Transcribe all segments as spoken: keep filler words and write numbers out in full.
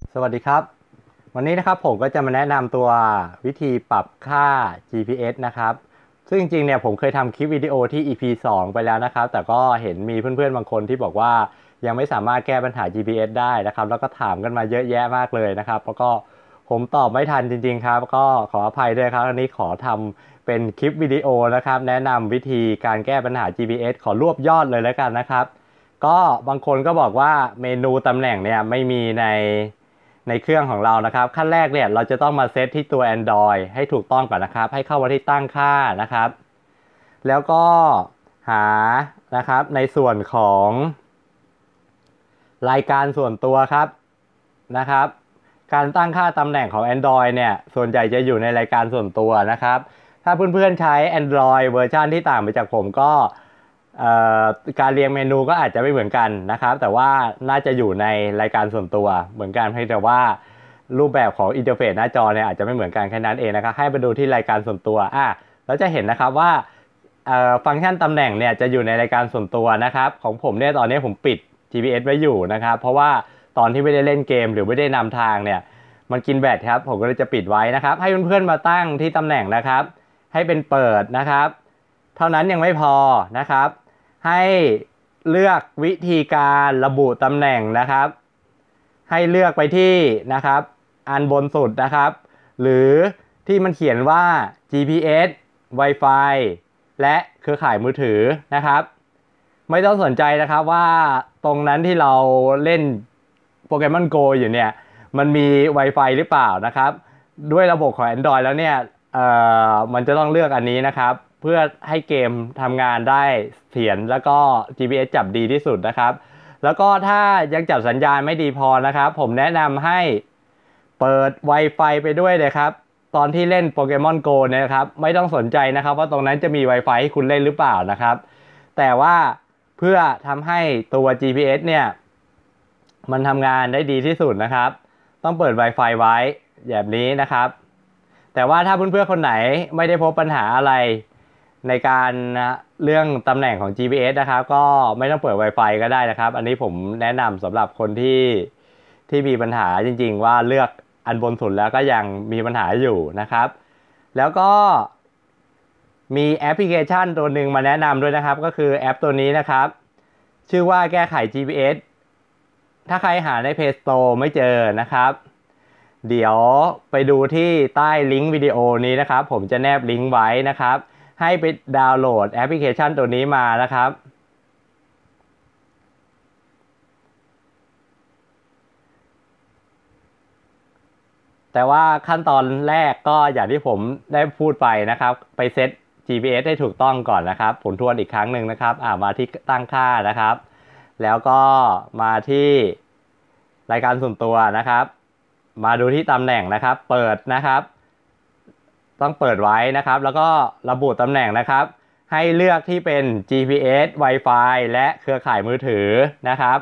สวัสดีครับวันนี้นะครับผมก็จะมาแนะนำตัววิธีปรับค่า จี พี เอส นะครับซึ่งจริงๆเนี่ยผมเคยทำคลิปวิดีโอที่ อี พี สองไปแล้วนะครับแต่ก็เห็นมีเพื่อนๆบางคนที่บอกว่ายังไม่สามารถแก้ปัญหา จี พี เอส ได้นะครับแล้วก็ถามกันมาเยอะแยะมากเลยนะครับแล้วก็ผมตอบไม่ทันจริงๆครับก็ขออภัยด้วยครับวันนี้ขอทำเป็นคลิปวิดีโอนะครับแนะนำวิธีการแก้ปัญหา จี พี เอส ขอรวบยอดเลยแล้วกันนะครับก็บางคนก็บอกว่าเมนูตำแหน่งเนี่ยไม่มีใน ในเครื่องของเรานะครับขั้นแรกเนี่ยเราจะต้องมาเซตที่ตัว Android ให้ถูกต้องก่อนนะครับให้เข้ามาที่ตั้งค่านะครับแล้วก็หานะครับในส่วนของรายการส่วนตัวครับนะครับการตั้งค่าตำแหน่งของ Android เนี่ยส่วนใหญ่จะอยู่ในรายการส่วนตัวนะครับถ้าเพื่อนๆใช้ Android เวอร์ชันที่ต่างไปจากผมก็การเรียงเมนูก็อาจจะไม่เหมือนกันนะครับแต่ว่าน่าจะอยู่ในรายการส่วนตัวเหมือนกันเพียงแต่ว่ารูปแบบของอินเทอร์เฟซหน้าจอเนี่ยอาจจะไม่เหมือนกันแค่นั้นเองนะครับให้ไปดูที่รายการส่วนตัวอ่ะแล้วจะเห็นนะครับว่าฟังก์ชันตำแหน่งเนี่ยจะอยู่ในรายการส่วนตัวนะครับของผมเนี่ยตอนนี้ผมปิด จี พี เอส ไว้อยู่นะครับเพราะว่าตอนที่ไม่ได้เล่นเกมหรือไม่ได้นำทางเนี่ยมันกินแบตครับผมก็เลยจะปิดไว้นะครับให้เพื่อนๆมาตั้งที่ตำแหน่งนะครับให้เป็นเปิดนะครับเท่านั้นยังไม่พอนะครับให้เลือกวิธีการระบุตำแหน่งนะครับให้เลือกไปที่นะครับอันบนสุดนะครับหรือที่มันเขียนว่า จี พี เอส Wi-Fi และเครือข่ายมือถือนะครับไม่ต้องสนใจนะครับว่าตรงนั้นที่เราเล่นโปเกมอนโกอยู่เนี่ยมันมี Wi-Fi หรือเปล่านะครับด้วยระบบของ Android แล้วเนี่ยเอ่อมันจะต้องเลือกอันนี้นะครับเพื่อให้เกมทำงานได้เถียรแล้วก็ จี พี เอส จับดีที่สุดนะครับแล้วก็ถ้ายังจับสัญญาณไม่ดีพอนะครับผมแนะนำให้เปิด Wi-Fi ไปด้วยเลยครับตอนที่เล่นโปเกมอนโกเนี่ยครับไม่ต้องสนใจนะครับว่าตรงนั้นจะมี Wi-Fi ให้คุณเล่นหรือเปล่านะครับแต่ว่าเพื่อทำให้ตัว จี พี เอส เนี่ยมันทำงานได้ดีที่สุดนะครับต้องเปิด Wi-Fi ไว้แบบนี้นะครับแต่ว่าถ้าเพื่อนๆคนไหนไม่ได้พบปัญหาอะไรในการเรื่องตำแหน่งของ จี พี เอส นะครับก็ไม่ต้องเปิด Wi-Fi ก็ได้นะครับอันนี้ผมแนะนำสำหรับคนที่ที่มีปัญหาจริงๆว่าเลือกอันบนสุดแล้วก็ยังมีปัญหาอยู่นะครับแล้วก็มีแอปพลิเคชันตัวหนึ่งมาแนะนำด้วยนะครับก็คือแอปตัวนี้นะครับชื่อว่าแก้ไข จี พี เอส ถ้าใครหาใน Play Store ไม่เจอนะครับเดี๋ยวไปดูที่ใต้ลิงก์วิดีโอนี้นะครับผมจะแนบลิงก์ไว้นะครับให้ไปดาวน์โหลดแอปพลิเคชันตัวนี้มานะครับแต่ว่าขั้นตอนแรกก็อย่างที่ผมได้พูดไปนะครับไปเซต จี พี เอส ให้ถูกต้องก่อนนะครับผมทวนอีกครั้งหนึ่งนะครับอ่ามาที่ตั้งค่านะครับแล้วก็มาที่รายการส่วนตัวนะครับมาดูที่ตำแหน่งนะครับเปิดนะครับต้องเปิดไว้นะครับแล้วก็ระบุตำแหน่งนะครับให้เลือกที่เป็น จี พี เอส Wi-Fi และเครือข่ายมือถือนะครับ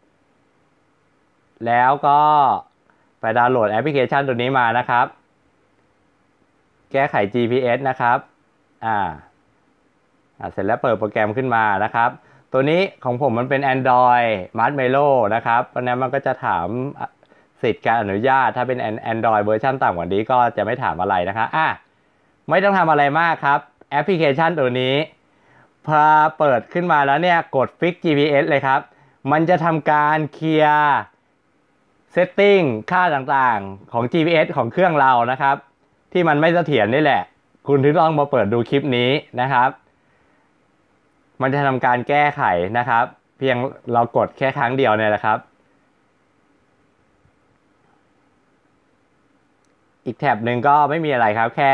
แล้วก็ไปดาวน์โหลดแอปพลิเคชันตัวนี้มานะครับแก้ไข จี พี เอส นะครับอ่าอ่าเสร็จแล้วเปิดโปรแกรมขึ้นมานะครับตัวนี้ของผมมันเป็น Android Marshmallow นะครับเพราะนั้นมันก็จะถามสิทธิ์การอนุญาตถ้าเป็น Android เวอร์ชันต่ำกว่านี้ก็จะไม่ถามอะไรนะครับอ่ะไม่ต้องทำอะไรมากครับแอปพลิเคชันตัวนี้พอเปิดขึ้นมาแล้วเนี่ยกด Fix จี พี เอส เลยครับมันจะทำการเคลียร์เซตติ้งค่าต่างๆของ จี พี เอส ของเครื่องเรานะครับที่มันไม่เสถียรนี่แหละคุณถึงต้องมาเปิดดูคลิปนี้นะครับมันจะทำการแก้ไขนะครับเพียงเรากดแค่ครั้งเดียวเนี่ยแหละครับอีกแท็บหนึ่งก็ไม่มีอะไรครับแค่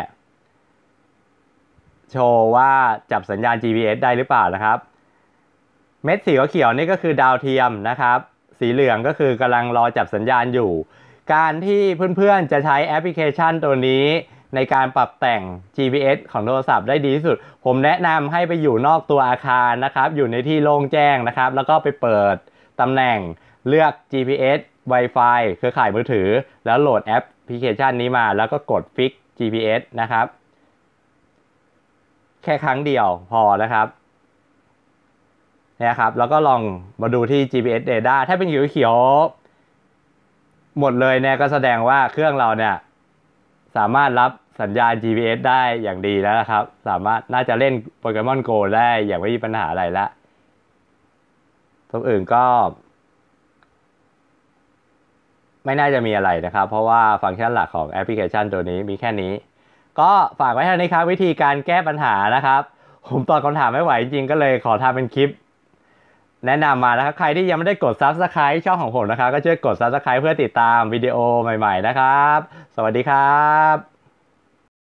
โชว์ว่าจับสัญญาณ จี พี เอส ได้หรือเปล่านะครับเม็ดสีเขียวนี่ก็คือดาวเทียมนะครับสีเหลืองก็คือกำลังรอจับสัญญาณอยู่การที่เพื่อนๆจะใช้แอปพลิเคชันตัวนี้ในการปรับแต่ง จี พี เอส ของโทรศัพท์ได้ดีที่สุดผมแนะนำให้ไปอยู่นอกตัวอาคารนะครับอยู่ในที่โล่งแจ้งนะครับแล้วก็ไปเปิดตำแหน่งเลือก จี พี เอส Wi-Fi เครือข่ายมือถือแล้วโหลดแอปพลิเคชันนี้มาแล้วก็กด Fix จี พี เอส นะครับแค่ครั้งเดียวพอนะครับเนี่ยครับแล้วก็ลองมาดูที่ จี พี เอส Data ถ้าเป็นเขียวหมดเลยเนี่ยก็แสดงว่าเครื่องเราเนี่ยสามารถรับสัญญาณ จี พี เอส ได้อย่างดีแล้วนะครับสามารถน่าจะเล่นโปเกมอนโกได้อย่างไม่มีปัญหาอะไรละตัวอื่นก็ไม่น่าจะมีอะไรนะครับเพราะว่าฟังก์ชันหลักของแอปพลิเคชันตัวนี้มีแค่นี้ก็ฝากไว้เท่านี้ครับวิธีการแก้ปัญหานะครับผมตอบคำถามไม่ไหวจริงๆก็เลยขอทำเป็นคลิปแนะนำมานะครับใครที่ยังไม่ได้กด ซับสไครบ์ ช่องของผมนะครับก็ช่วยกด ซับสไครบ์ เพื่อติดตามวิดีโอใหม่ๆนะครับสวัสดีครับ